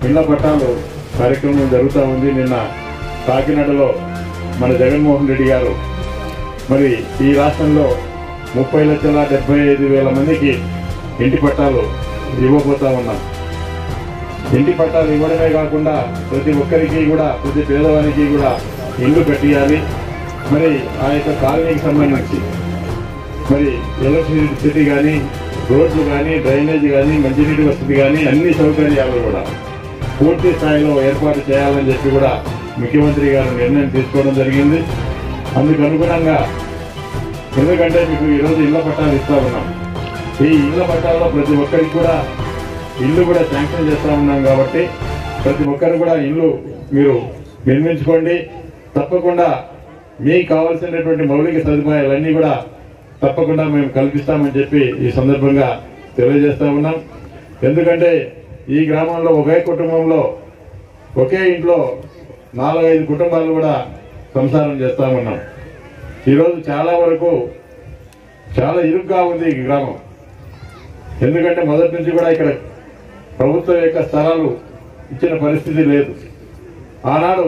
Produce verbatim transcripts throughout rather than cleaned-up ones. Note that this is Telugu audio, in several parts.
ఇళ్ల పట్టాలు కార్యక్రమం జరుగుతూ ఉంది. నిన్న కాకినాడలో మన జగన్మోహన్ రెడ్డి గారు మరి ఈ రాష్ట్రంలో ముప్పై లక్షల డెబ్బై ఐదు వేల మందికి ఇంటి పట్టాలు ఇవ్వబోతా ఉన్నాం. ఇంటి పట్టాలు ఇవ్వడమే కాకుండా ప్రతి ఒక్కరికి కూడా ప్రతి పేదవానికి కూడా ఇల్లు కట్టియాలి. మరి ఆ యొక్క కాలనీకి సంబంధించి మరి ఎలక్ట్రిసిటీ కానీ, రోడ్లు కానీ, డ్రైనేజ్ కానీ, మంచినీటి వసతి కానీ అన్ని సౌకర్యాలు కూడా పూర్తి స్థాయిలో ఏర్పాటు చేయాలని చెప్పి కూడా ముఖ్యమంత్రి గారు నిర్ణయం తీసుకోవడం జరిగింది. అందుకు అనుగుణంగా ఎందుకంటే మీకు ఈరోజు ఇళ్ల పట్టాలు ఇస్తా ఉన్నాం. ఈ ఇళ్ల పట్టాల్లో ప్రతి ఒక్కరికి కూడా ఇల్లు కూడా శాంక్షన్ చేస్తూ ఉన్నాం కాబట్టి ప్రతి ఒక్కరు కూడా ఇల్లు మీరు నిర్మించుకోండి. తప్పకుండా మీకు కావాల్సినటువంటి మౌలిక సదుపాయాలన్నీ కూడా తప్పకుండా మేము కల్పిస్తామని చెప్పి ఈ సందర్భంగా తెలియజేస్తా ఉన్నాం. ఎందుకంటే ఈ గ్రామంలో ఒకే కుటుంబంలో ఒకే ఇంట్లో నాలుగైదు కుటుంబాలు కూడా సంసారం చేస్తూ ఉన్నాం. ఈరోజు చాలా వరకు చాలా ఇరుగ్గా ఉంది ఈ గ్రామం. ఎందుకంటే మొదటి నుంచి కూడా ఇక్కడ ప్రభుత్వం యొక్క స్థలాలు ఇచ్చిన పరిస్థితి లేదు. ఆనాడు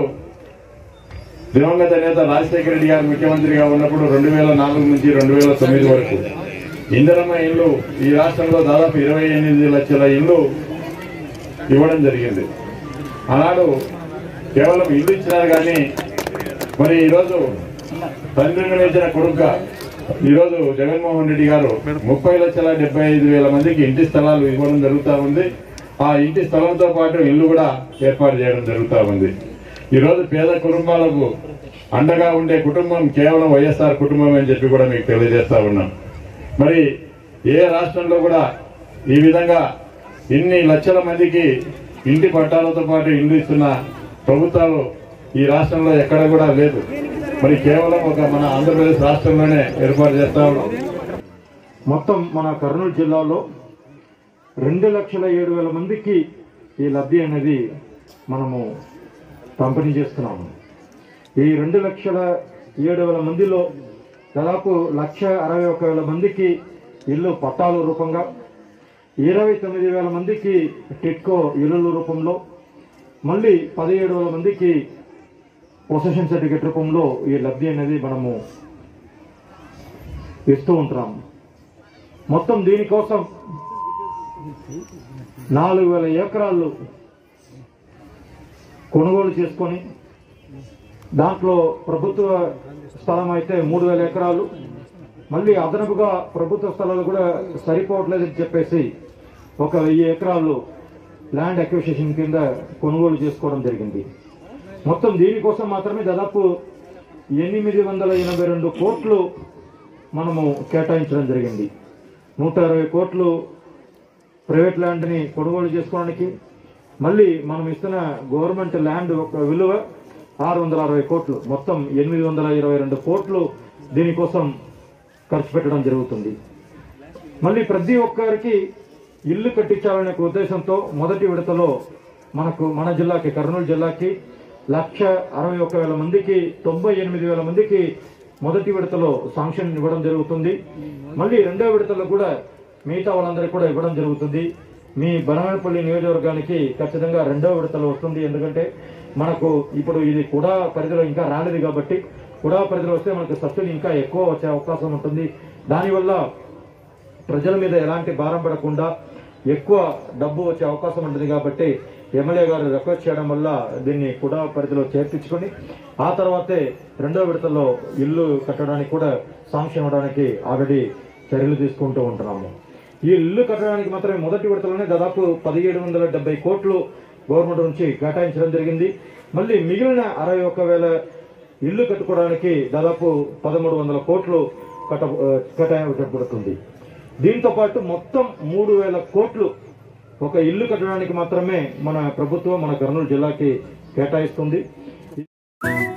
దివంగత నేత రాజశేఖర రెడ్డి గారు ముఖ్యమంత్రిగా ఉన్నప్పుడు రెండు వేల నాలుగు నుంచి రెండు వేల తొమ్మిది వరకు ఇందిరమ్మ ఇల్లు ఈ రాష్ట్రంలో దాదాపు ఇరవై ఎనిమిది లక్షల ఇల్లు ఇవ్వడం జరిగింది. ఆనాడు కేవలం ఇల్లు ఇచ్చినారు కానీ మరి ఈరోజు తండ్రిని వేసిన కొడుక ఈరోజు జగన్మోహన్ రెడ్డి గారు ముప్పై లక్షల డెబ్బై ఐదు వేల మందికి ఇంటి స్థలాలు ఇవ్వడం జరుగుతూ ఉంది. ఆ ఇంటి స్థలంతో పాటు ఇల్లు కూడా ఏర్పాటు చేయడం జరుగుతూ ఉంది. ఈరోజు పేద కుటుంబాలకు అండగా ఉండే కుటుంబం కేవలం వైఎస్ఆర్ కుటుంబం అని చెప్పి కూడా మీకు తెలియజేస్తా ఉన్నాం. మరి ఏ రాష్ట్రంలో కూడా ఈ విధంగా ఇన్ని లక్షల మందికి ఇంటి పట్టాలతో పాటు ఇల్లు ఇస్తున్న ప్రభుత్వాలు ఈ రాష్ట్రంలో ఎక్కడ కూడా లేదు. మరి కేవలం ఒక మన ఆంధ్రప్రదేశ్ రాష్ట్రంలోనే ఏర్పాటు చేస్తా ఉన్నాం. మొత్తం మన కర్నూలు జిల్లాలో రెండు లక్షల ఏడు వేల మందికి ఈ లబ్ధి అనేది మనము పంపిణీ చేస్తున్నాము. ఈ రెండు లక్షల ఏడు వేల మందిలో దాదాపు లక్ష అరవై ఒక వేల మందికి ఇల్లు పట్టాల రూపంగా, ఇరవై తొమ్మిది వేల మందికి టిట్కో ఇల్లుల రూపంలో, మళ్ళీ పదిహేడు వేల మందికి పొసెషన్ సర్టిఫికేట్ రూపంలో ఈ లబ్ధి అనేది మనము ఇస్తూ ఉంటున్నాము. మొత్తం దీనికోసం నాలుగు వేల ఎకరాలు కొనుగోలు చేసుకొని దాంట్లో ప్రభుత్వ స్థలం అయితే మూడు వేల ఎకరాలు, మళ్ళీ అదనపుగా ప్రభుత్వ స్థలాలు కూడా సరిపోవట్లేదని చెప్పేసి ఒక వెయ్యి ఎకరాలు ల్యాండ్ అక్విజిషన్ కింద కొనుగోలు చేసుకోవడం జరిగింది. మొత్తం దీనికోసం మాత్రమే దాదాపు ఎనిమిది వందల ఎనభై రెండు కోట్లు మనము కేటాయించడం జరిగింది. నూట అరవై కోట్లు ప్రైవేట్ ల్యాండ్ని కొనుగోలు చేసుకోవడానికి, మళ్ళీ మనం ఇస్తున్న గవర్నమెంట్ ల్యాండ్ ఒక విలువ ఆరు వందల అరవై కోట్లు, మొత్తం ఎనిమిది వందల ఇరవై రెండు కోట్లు దీనికోసం ఖర్చు పెట్టడం జరుగుతుంది. మళ్ళీ ప్రతి ఒక్కరికి ఇల్లు కట్టించాలనే ఉద్దేశంతో మొదటి విడతలో మనకు మన జిల్లాకి కర్నూలు జిల్లాకి లక్ష అరవై ఒక వేల మందికి తొంభై ఎనిమిది వేల మందికి మొదటి విడతలో శాంక్షన్ ఇవ్వడం జరుగుతుంది. మళ్ళీ రెండో విడతలో కూడా మిగతా వాళ్ళందరికీ కూడా ఇవ్వడం జరుగుతుంది. మీ బనగానపల్లి నియోజకవర్గానికి ఖచ్చితంగా రెండో విడతలో వస్తుంది. ఎందుకంటే మనకు ఇప్పుడు ఇది కూడా పరిధిలో ఇంకా రాలేదు కాబట్టి కూడా పరిధిలో వస్తే మనకు సబ్సిడీ ఇంకా ఎక్కువ వచ్చే అవకాశం ఉంటుంది. దానివల్ల ప్రజల మీద ఎలాంటి భారం పడకుండా ఎక్కువ డబ్బు వచ్చే అవకాశం ఉంటుంది. కాబట్టి ఎమ్మెల్యే గారు రిక్వెస్ట్ చేయడం వల్ల దీన్ని కూడా పరిధిలో చేర్పించుకొని ఆ తర్వాతే రెండో విడతలో ఇల్లు కట్టడానికి కూడా శాంక్షన్ ఇవ్వడానికి ఆల్రెడీ చర్యలు తీసుకుంటూ ఉంటున్నాము. ఈ ఇల్లు కట్టడానికి మాత్రమే మొదటి విడతలోనే దాదాపు పదిహేడు వందల డెబ్బై కోట్లు గవర్నమెంట్ నుంచి కేటాయించడం జరిగింది. మళ్ళీ మిగిలిన అరవై ఒక్క వేల ఇల్లు కట్టుకోవడానికి దాదాపు పదమూడు వందల కోట్లు కట్ట కేటాయించబడుతుంది. దీంతో పాటు మొత్తం మూడు వేల కోట్లు ఒక ఇల్లు కట్టడానికి మాత్రమే మన ప్రభుత్వం మన కర్నూలు జిల్లాకి కేటాయిస్తుంది.